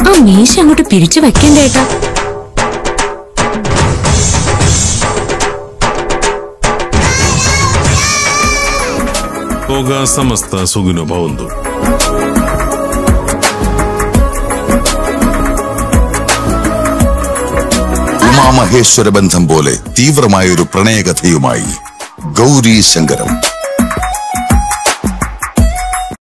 ആ മീശ അങ്ങോട്ട് പിരിച്ചു വെക്കണ്ടേട്ടാ. സമസ്ത സുഖിനോ ഭവന്തു. ഉമാമഹേശ്വര ബന്ധം പോലെ തീവ്രമായൊരു പ്രണയകഥയുമായി ഗൗരി ശങ്കരം.